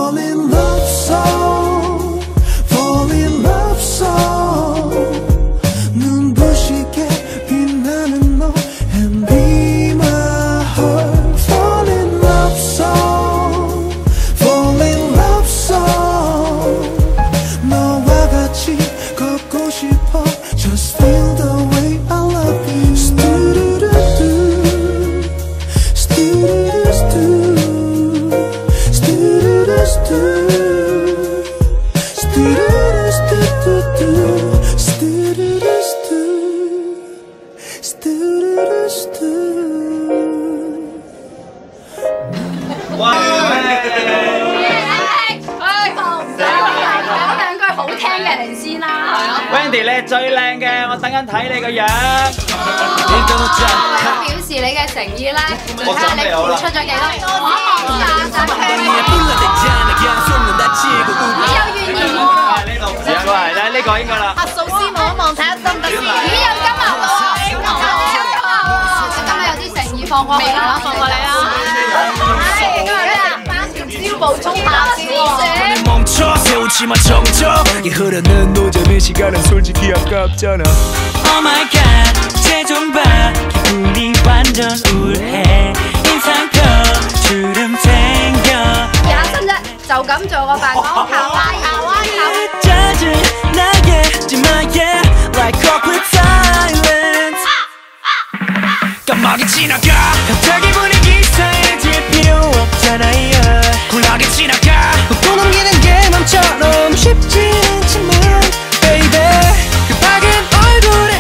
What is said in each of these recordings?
Fall in love song, fall in love song. 눈부시게 빛나는 너 and be my heart. Fall in love song, fall in love song. 너와 같이 걷고 싶어. Just feel the way I love you. Wendy 你係最靚嘅，我等緊睇你個樣。 表示你嘅誠意咧，就睇下你付出咗幾多。我望下就係你有怨言喎。 呢度試過嚟咧，呢個應該啦。 核數師望一望睇下得唔得先。咦有金牛喎，今日有啲誠意放過嚟啦，放過嚟啦。今日咧班條招步衝下先喎。 세우지마 정적 이 흐르는 노잼의 시간은 솔직히 아깝잖아. Oh my god 쟤 좀 봐 기분이 완전 우울해 인상껏 주름 생겨 야新啫就咁做個扮講夏威夷 짜증 나게 하지마 yeah like awkward silence 깜빡이 지나가 갑자기 분위기 이상해질 필요 없잖아요 쿨하게 지나가 또 넘기는 게 맘처럼 쉽지 않지만 baby 그 밝은 얼굴에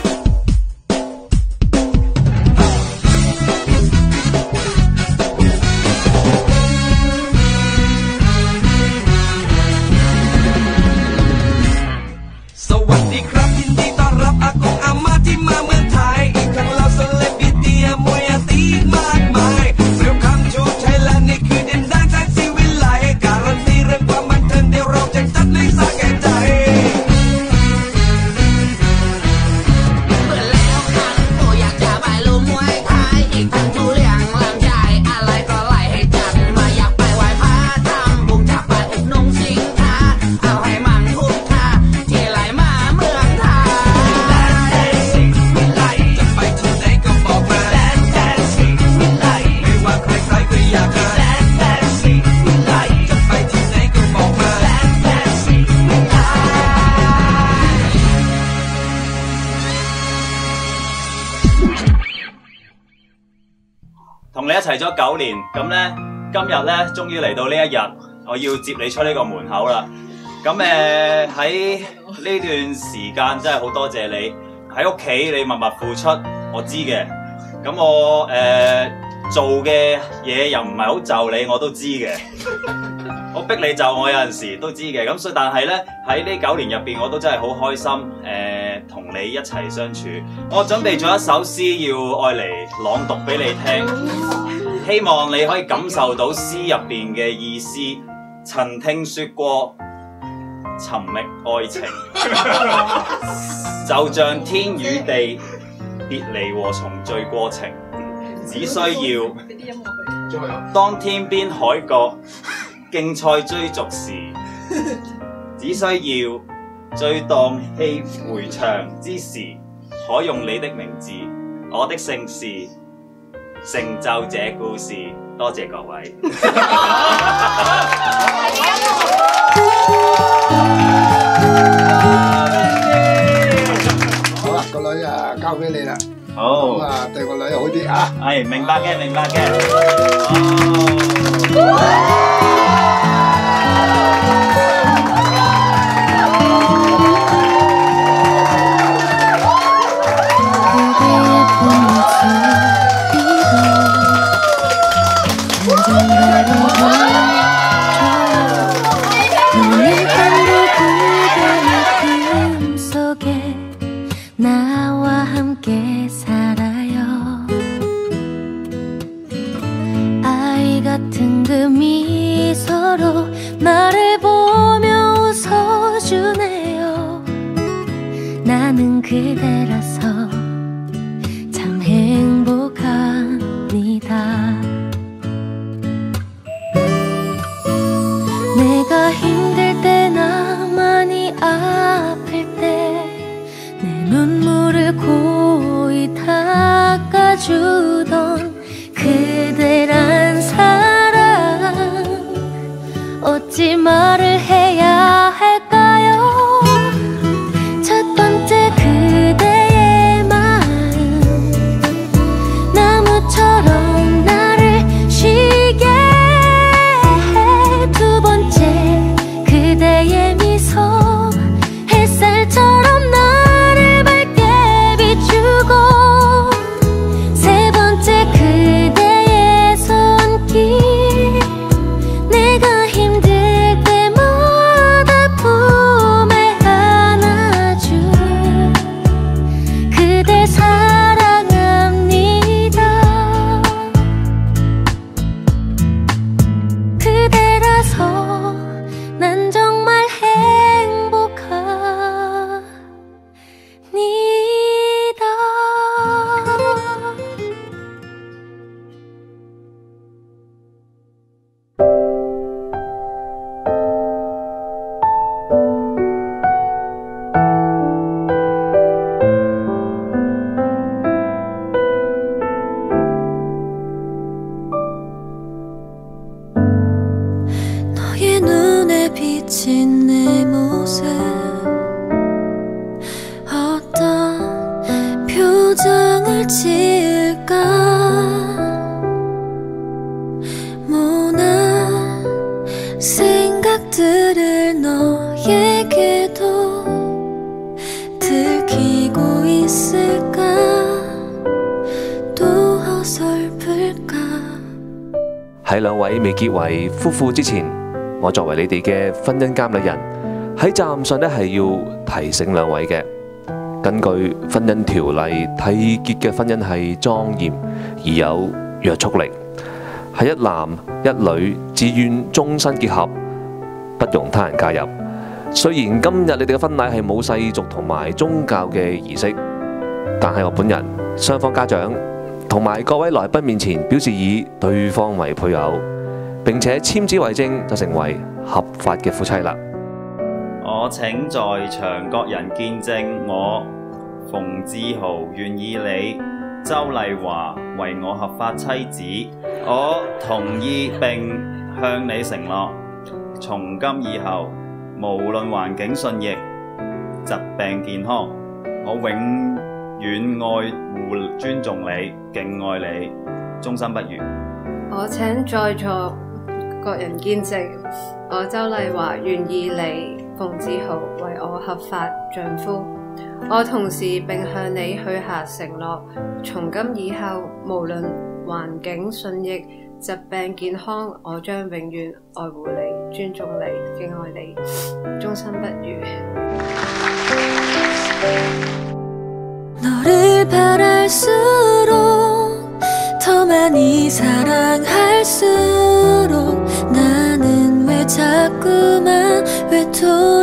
同你一齊咗9年，咁咧今日咧終於嚟到呢一日，我要接你出呢個門口啦。咁喺呢段時間真係好多謝你喺屋企你默默付出，我知嘅。咁我做嘅嘢又唔係好就你，我都知嘅。我逼你就我有陣時都知嘅，咁所以但係咧喺呢9年入邊，我都真係好開心同你一齊相處。我準備咗一首詩要愛嚟朗讀俾你聽，希望你可以感受到詩入邊嘅意思。曾聽說過尋覓愛情，就像天與地別離和重聚過程，只需要當天邊海角競賽追逐時，只需要最蕩氣迴腸之時，可用你的名字，我的姓氏，成就這故事。多謝各位。 好啦，個女啊交俾你啦。 好。 咁啊，對個女好啲啊。 係，明白嘅，明白嘅。 그대라서 참 행복합니다. 내가 힘들 때나 많이 아플 때 내 눈물을 고이 닦아주던 그대란 사랑 어찌 말을 해야 할까요? 첫 번째 그대의 마음 나무처럼 나를 쉬게 해. 두 번째 그대의 미소 햇살처럼 나를 밝게 비추고 세 번째 그대의 손길 내가 힘들 때마다 품에 안아줄 그대 사랑합니다. 그대라서 난 정말 행복합니다. 너의 눈에 비친 내 모습 어떤 표정을 지을까 모난 생각들을 너에게도 들키고 있을까 또 어설플까 喺兩位未結為夫婦之前，我作為你哋嘅婚姻監禮人，喺責任上咧係要提醒兩位嘅。根據婚姻條例，締結嘅婚姻係莊嚴而有約束力，係一男一女自願終身結合，不容他人介入。雖然今日你哋嘅婚禮係冇世俗同埋宗教嘅儀式，但係我本人、雙方家長同埋各位來賓面前表示以對方為配偶，並且簽紙為證，就成為合法嘅夫妻啦。 我請在場各人見證，我馮志豪願意你周麗華為我合法妻子。我同意並向你承諾，從今以後，無論環境順逆、疾病健康，我永遠愛護尊重你、敬愛你，終身不渝。 我請在座各人見證，我周麗華願意你馮志豪為我合法丈夫。我同時並向你許下承諾，從今以後，無論環境順逆、疾病健康，我將永遠愛護你、尊重你、敬愛你，終身不渝。 너를 바랄수록 더 많이 사랑할수록 나는 왜 자꾸만 외톨